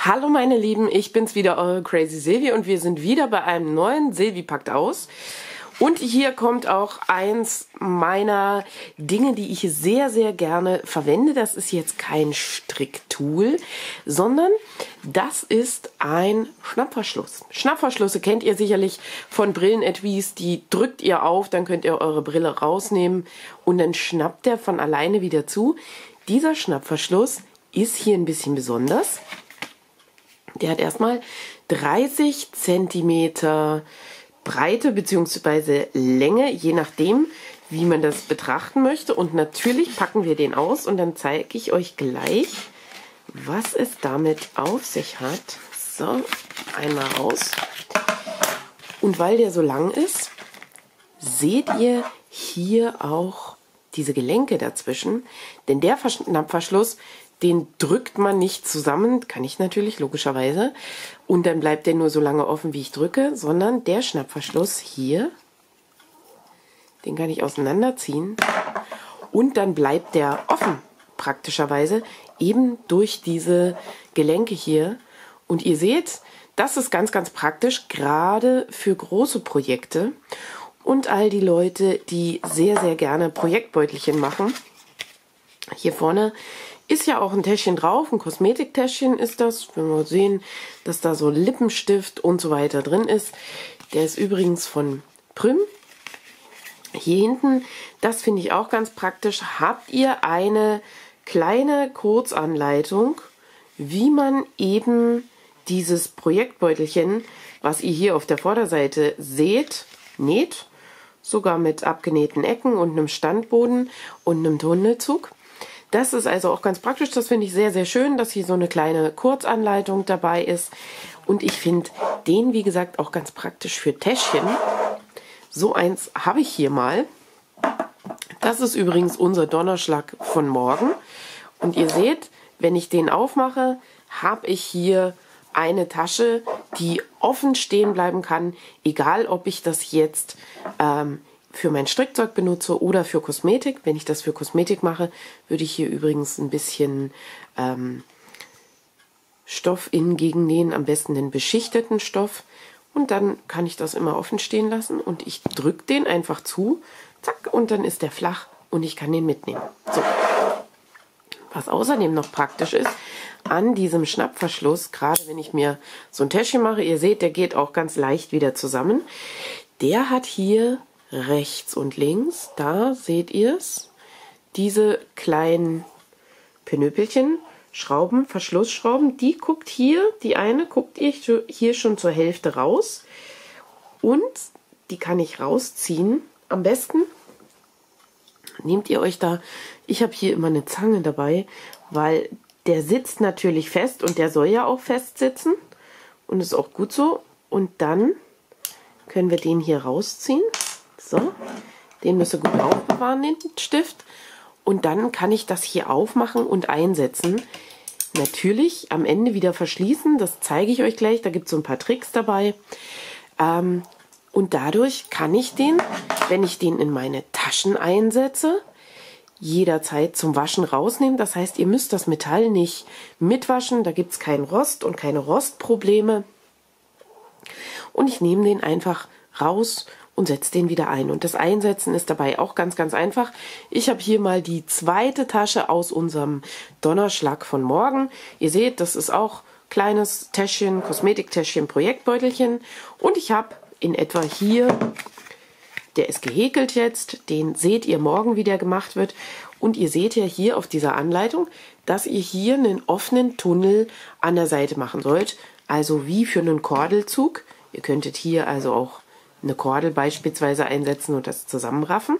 Hallo meine Lieben, ich bin's wieder, eure Crazy Silvi und wir sind wieder bei einem neuen Silvi packt aus. Und hier kommt auch eins meiner Dinge, die ich sehr, sehr gerne verwende. Das ist jetzt kein Stricktool, sondern das ist ein Schnappverschluss. Schnappverschlüsse kennt ihr sicherlich von Brillenetuis. Die drückt ihr auf, dann könnt ihr eure Brille rausnehmen und dann schnappt der von alleine wieder zu. Dieser Schnappverschluss ist hier ein bisschen besonders. Der hat erstmal 30 cm Breite bzw. Länge, je nachdem, wie man das betrachten möchte. Und natürlich packen wir den aus und dann zeige ich euch gleich, was es damit auf sich hat. So, einmal raus. Und weil der so lang ist, seht ihr hier auch diese Gelenke dazwischen. Denn der Schnappverschluss, den drückt man nicht zusammen, kann ich natürlich, logischerweise. Und dann bleibt der nur so lange offen, wie ich drücke, sondern der Schnappverschluss hier, den kann ich auseinanderziehen. Und dann bleibt der offen, praktischerweise, eben durch diese Gelenke hier. Und ihr seht, das ist ganz, ganz praktisch, gerade für große Projekte. Und all die Leute, die sehr, sehr gerne Projektbeutelchen machen. Hier vorne ist ja auch ein Täschchen drauf, ein Kosmetiktäschchen ist das. Wenn wir sehen, dass da so Lippenstift und so weiter drin ist. Der ist übrigens von Prüm. Hier hinten, das finde ich auch ganz praktisch, habt ihr eine kleine Kurzanleitung, wie man eben dieses Projektbeutelchen, was ihr hier auf der Vorderseite seht, näht. Sogar mit abgenähten Ecken und einem Standboden und einem Tunnelzug. Das ist also auch ganz praktisch. Das finde ich sehr, sehr schön, dass hier so eine kleine Kurzanleitung dabei ist. Und ich finde den, wie gesagt, auch ganz praktisch für Täschchen. So eins habe ich hier mal. Das ist übrigens unser Donnerschlag von morgen. Und ihr seht, wenn ich den aufmache, habe ich hier eine Tasche, die offen stehen bleiben kann, egal ob ich das jetzt für mein Strickzeug benutze oder für Kosmetik. Wenn ich das für Kosmetik mache, würde ich hier übrigens ein bisschen Stoff innen gegennähen, am besten den beschichteten Stoff. Und dann kann ich das immer offen stehen lassen und ich drücke den einfach zu, zack, und dann ist der flach und ich kann den mitnehmen. So. Was außerdem noch praktisch ist, an diesem Schnappverschluss, gerade wenn ich mir so ein Täschchen mache, ihr seht, der geht auch ganz leicht wieder zusammen. Der hat hier rechts und links, da seht ihr es, diese kleinen Pinöpelchen, Schrauben, Verschlussschrauben, die guckt hier, die eine guckt ihr hier schon zur Hälfte raus und die kann ich rausziehen. Am besten nehmt ihr euch da, ich habe hier immer eine Zange dabei, weil der sitzt natürlich fest und der soll ja auch fest sitzen und ist auch gut so. Und dann können wir den hier rausziehen. So, den müsst ihr gut aufbewahren, den Stift. Und dann kann ich das hier aufmachen und einsetzen. Natürlich am Ende wieder verschließen, das zeige ich euch gleich. Da gibt es so ein paar Tricks dabei. Und dadurch kann ich den, wenn ich den in meine Taschen einsetze, jederzeit zum Waschen rausnehmen. Das heißt, ihr müsst das Metall nicht mitwaschen. Da gibt es keinen Rost und keine Rostprobleme. Und ich nehme den einfach raus und setze den wieder ein. Und das Einsetzen ist dabei auch ganz, ganz einfach. Ich habe hier mal die zweite Tasche aus unserem Donnerschlag von morgen. Ihr seht, das ist auch kleines Täschchen, Kosmetiktäschchen, Projektbeutelchen. Und ich habe in etwa hier, der ist gehäkelt jetzt, den seht ihr morgen, wie der gemacht wird. Und ihr seht ja hier auf dieser Anleitung, dass ihr hier einen offenen Tunnel an der Seite machen sollt. Also wie für einen Kordelzug. Ihr könntet hier also auch eine Kordel beispielsweise einsetzen und das zusammenraffen.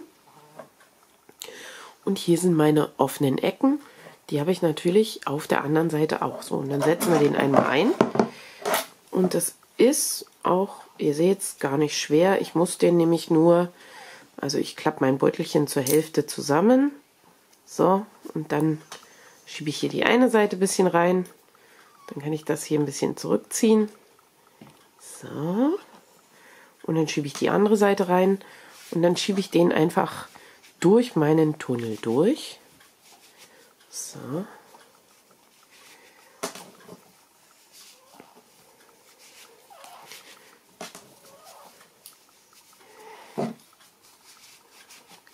Und hier sind meine offenen Ecken. Die habe ich natürlich auf der anderen Seite auch. So, und dann setzen wir den einmal ein. Und das ist auch, ihr seht es, gar nicht schwer. Ich muss den nämlich nur, also ich klappe mein Beutelchen zur Hälfte zusammen. So, und dann schiebe ich hier die eine Seite ein bisschen rein. Dann kann ich das hier ein bisschen zurückziehen. So. Und dann schiebe ich die andere Seite rein und dann schiebe ich den einfach durch meinen Tunnel durch. So.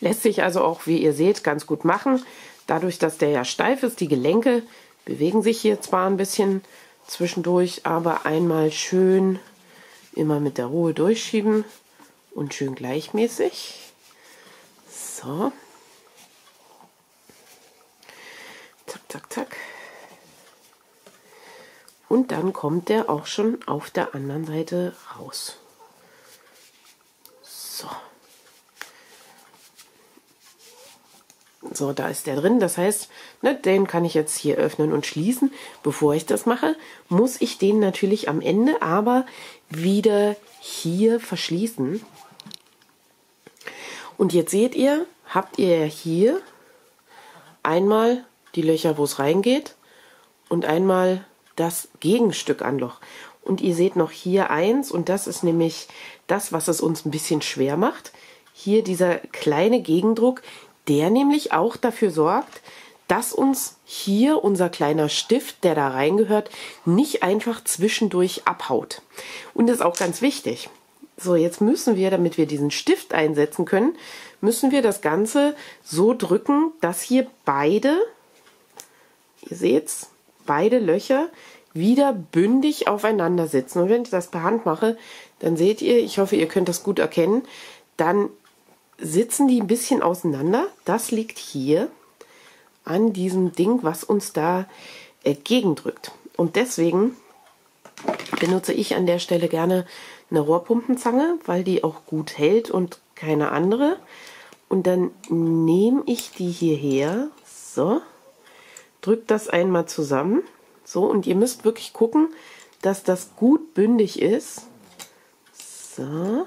Lässt sich also auch, wie ihr seht, ganz gut machen. Dadurch, dass der ja steif ist, die Gelenke bewegen sich hier zwar ein bisschen zwischendurch, aber einmal schön immer mit der Ruhe durchschieben und schön gleichmäßig. So. Zack, zack, zack. Und dann kommt der auch schon auf der anderen Seite raus. So. So, da ist der drin. Das heißt, ne, den kann ich jetzt hier öffnen und schließen. Bevor ich das mache, muss ich den natürlich am Ende aber wieder hier verschließen. Und jetzt seht ihr, habt ihr hier einmal die Löcher, wo es reingeht und einmal das Gegenstück an Loch. Und ihr seht noch hier eins und das ist nämlich das, was es uns ein bisschen schwer macht. Hier dieser kleine Gegendruck, der nämlich auch dafür sorgt, dass uns hier unser kleiner Stift, der da reingehört, nicht einfach zwischendurch abhaut. Und das ist auch ganz wichtig. So, jetzt müssen wir, damit wir diesen Stift einsetzen können, müssen wir das Ganze so drücken, dass hier beide, ihr seht's, beide Löcher wieder bündig aufeinander sitzen. Und wenn ich das per Hand mache, dann seht ihr, ich hoffe, ihr könnt das gut erkennen, dann sitzen die ein bisschen auseinander. Das liegt hier an diesem Ding, was uns da gegendrückt. Und deswegen benutze ich an der Stelle gerne eine Rohrpumpenzange, weil die auch gut hält und keine andere. Und dann nehme ich die hierher, so, drücke das einmal zusammen, so, und ihr müsst wirklich gucken, dass das gut bündig ist. So.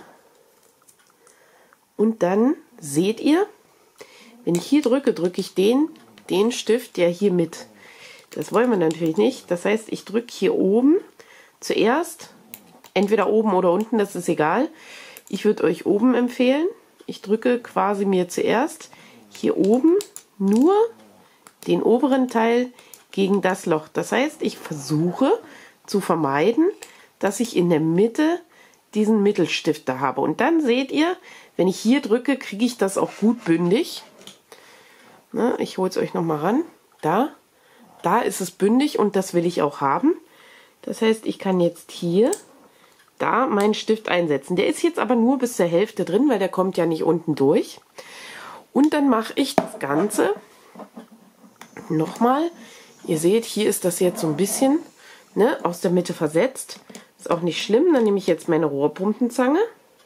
Und dann seht ihr, wenn ich hier drücke, drücke ich den Stift ja hier mit. Das wollen wir natürlich nicht. Das heißt, ich drücke hier oben zuerst, entweder oben oder unten, das ist egal. Ich würde euch oben empfehlen. Ich drücke quasi mir zuerst hier oben nur den oberen Teil gegen das Loch. Das heißt, ich versuche zu vermeiden, dass ich in der Mitte diesen Mittelstift da habe. Und dann seht ihr, wenn ich hier drücke, kriege ich das auch gut bündig. Na, ich hole es euch nochmal ran. Da ist es bündig und das will ich auch haben. Das heißt, ich kann jetzt hier da meinen Stift einsetzen. Der ist jetzt aber nur bis zur Hälfte drin, weil der kommt ja nicht unten durch. Und dann mache ich das Ganze nochmal. Ihr seht, hier ist das jetzt so ein bisschen, ne, aus der Mitte versetzt. Ist auch nicht schlimm. Dann nehme ich jetzt meine Rohrpumpenzange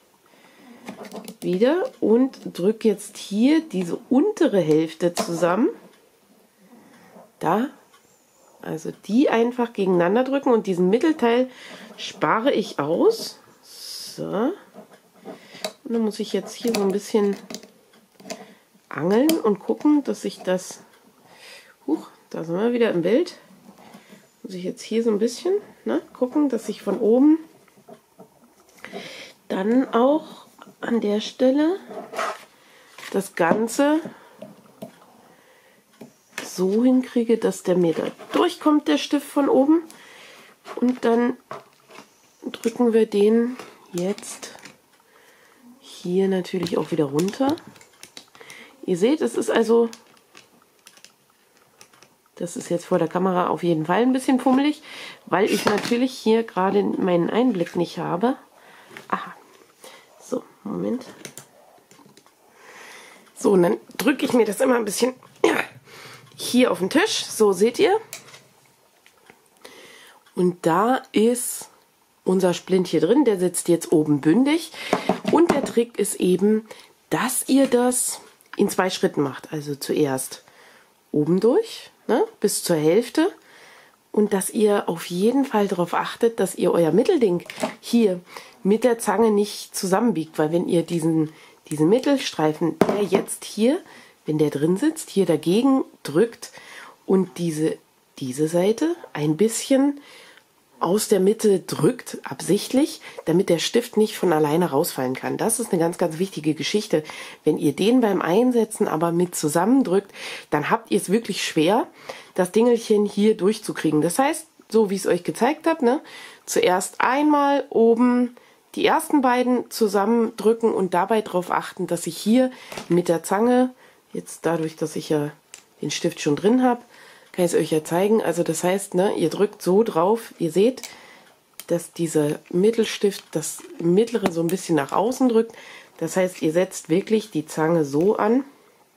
wieder und drücke jetzt hier diese untere Hälfte zusammen. Da, also die einfach gegeneinander drücken und diesen Mittelteil spare ich aus. So. Und dann muss ich jetzt hier so ein bisschen angeln und gucken, dass ich das, da sind wir wieder im Bild, muss ich jetzt hier so ein bisschen, ne, gucken, dass ich von oben dann auch an der Stelle das Ganze so hinkriege, dass der mir da durchkommt, der Stift von oben. Und dann drücken wir den jetzt hier natürlich auch wieder runter. Ihr seht, es ist also, das ist jetzt vor der Kamera auf jeden Fall ein bisschen fummelig, weil ich natürlich hier gerade meinen Einblick nicht habe. Aha. So, Moment. So, und dann drücke ich mir das immer ein bisschen hier auf den Tisch. So, seht ihr? Und da ist unser Splint hier drin. Der sitzt jetzt oben bündig. Und der Trick ist eben, dass ihr das in 2 Schritten macht. Also zuerst oben durch, ne, bis zur Hälfte. Und dass ihr auf jeden Fall darauf achtet, dass ihr euer Mittelding hier mit der Zange nicht zusammenbiegt. Weil wenn ihr diesen Mittelstreifen, der jetzt hier, wenn der drin sitzt, hier dagegen drückt und diese Seite ein bisschen aus der Mitte drückt, absichtlich, damit der Stift nicht von alleine rausfallen kann. Das ist eine ganz, ganz wichtige Geschichte. Wenn ihr den beim Einsetzen aber mit zusammendrückt, dann habt ihr es wirklich schwer, das Dingelchen hier durchzukriegen. Das heißt, so wie ich es euch gezeigt habe, ne, zuerst einmal oben die ersten beiden zusammendrücken und dabei darauf achten, dass ich hier mit der Zange, jetzt dadurch, dass ich ja den Stift schon drin habe, kann ich es euch ja zeigen. Also das heißt, ne, ihr drückt so drauf, ihr seht, dass dieser Mittelstift das mittlere so ein bisschen nach außen drückt. Das heißt, ihr setzt wirklich die Zange so an.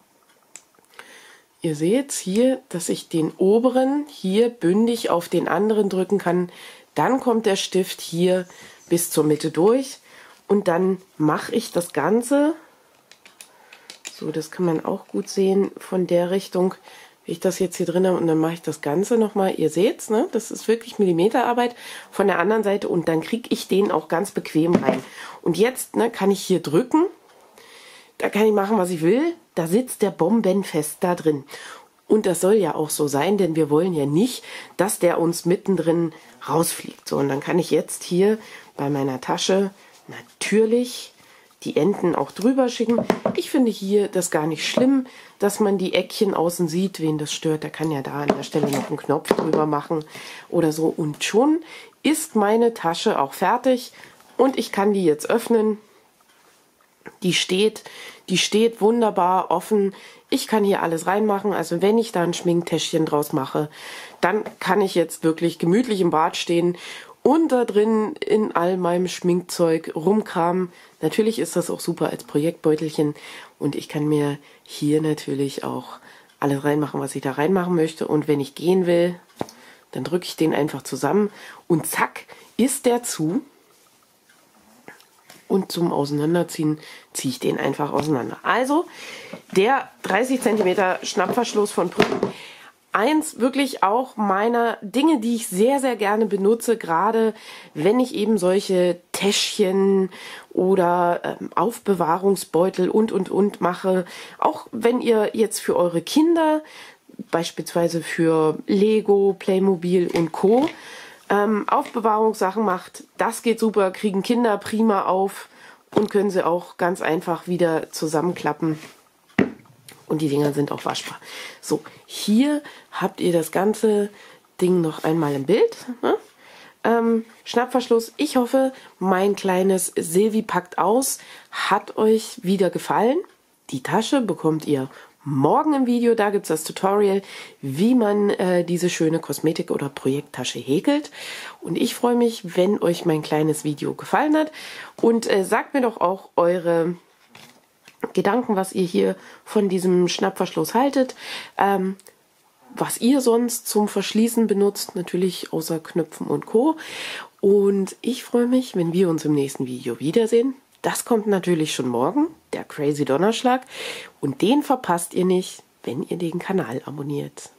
Ihr seht hier, dass ich den oberen hier bündig auf den anderen drücken kann. Dann kommt der Stift hier bis zur Mitte durch und dann mache ich das Ganze, so das kann man auch gut sehen von der Richtung, wie ich das jetzt hier drin habe, und dann mache ich das Ganze nochmal, ihr seht's, ne? Das ist wirklich Millimeterarbeit von der anderen Seite und dann kriege ich den auch ganz bequem rein. Und jetzt, ne, kann ich hier drücken, da kann ich machen, was ich will, da sitzt der bombenfest da drin. Und das soll ja auch so sein, denn wir wollen ja nicht, dass der uns mittendrin rausfliegt. So, und dann kann ich jetzt hier bei meiner Tasche natürlich die Enden auch drüber schicken. Ich finde hier das gar nicht schlimm, dass man die Eckchen außen sieht. Wen das stört, der kann ja da an der Stelle noch einen Knopf drüber machen oder so. Und schon ist meine Tasche auch fertig und ich kann die jetzt öffnen. Die steht wunderbar offen. Ich kann hier alles reinmachen. Also wenn ich da ein Schminktäschchen draus mache, dann kann ich jetzt wirklich gemütlich im Bad stehen und da drin in all meinem Schminkzeug rumkramen. Natürlich ist das auch super als Projektbeutelchen und ich kann mir hier natürlich auch alles reinmachen, was ich da reinmachen möchte. Und wenn ich gehen will, dann drücke ich den einfach zusammen und zack, ist der zu. Und zum Auseinanderziehen ziehe ich den einfach auseinander. Also der 30 cm Schnappverschluss von Prüm. Eins wirklich auch meiner Dinge, die ich sehr, sehr gerne benutze, gerade wenn ich eben solche Täschchen oder Aufbewahrungsbeutel und mache. Auch wenn ihr jetzt für eure Kinder, beispielsweise für Lego, Playmobil und Co., Aufbewahrungssachen macht, das geht super, kriegen Kinder prima auf und können sie auch ganz einfach wieder zusammenklappen. Und die Dinger sind auch waschbar. So, hier habt ihr das ganze Ding noch einmal im Bild. Ne? Schnappverschluss. Ich hoffe, mein kleines Silvi packt aus hat euch wieder gefallen. Die Tasche bekommt ihr morgen im Video. Da gibt es das Tutorial, wie man diese schöne Kosmetik- oder Projekttasche häkelt. Und ich freue mich, wenn euch mein kleines Video gefallen hat. Und sagt mir doch auch eure Gedanken, was ihr hier von diesem Schnappverschluss haltet, was ihr sonst zum Verschließen benutzt, natürlich außer Knöpfen und Co. Und ich freue mich, wenn wir uns im nächsten Video wiedersehen. Das kommt natürlich schon morgen, der Crazy Donnerschlag. Und den verpasst ihr nicht, wenn ihr den Kanal abonniert.